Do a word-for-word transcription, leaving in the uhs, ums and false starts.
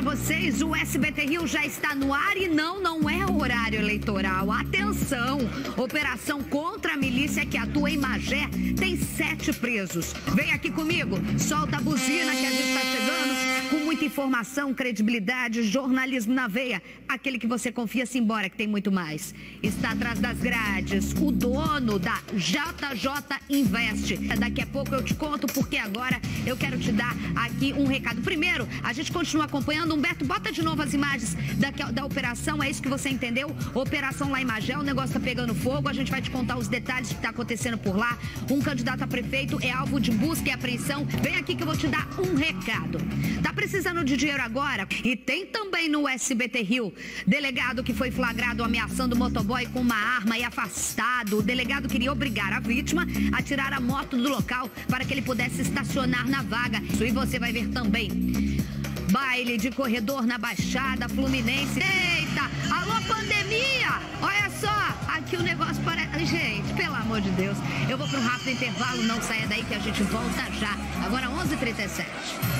vocês, o S B T Rio já está no ar e não, não é horário eleitoral. Atenção, operação contra a milícia que atua em Magé tem sete presos. Vem aqui comigo, solta a buzina que a gente está chegando com muita informação, credibilidade, jornalismo na veia. Aquele que você confia-se embora, que tem muito mais. Está atrás das grades o dono da J J Invest. Daqui a pouco eu te conto, porque agora eu quero te dar aqui um recado. Primeiro, a gente continua acompanhando. Humberto, bota de novo as imagens da, da operação, é isso que você entendeu? Operação lá em Magé, o negócio tá pegando fogo, a gente vai te contar os detalhes do que tá acontecendo por lá. Um candidato a prefeito é alvo de busca e apreensão. Vem aqui que eu vou te dar um recado. Tá precisando de dinheiro agora? E tem também no S B T Rio, delegado que foi flagrado ameaçando o motoboy com uma arma e afastado. O delegado queria obrigar a vítima a tirar a moto do local para que ele pudesse estacionar na vaga. E você vai ver também baile de corredor na Baixada Fluminense. Eita, alô pandemia! Olha só, aqui o negócio parece... Gente, pelo amor de Deus, eu vou para um rápido intervalo, não saia daí que a gente volta já. Agora onze e trinta e sete.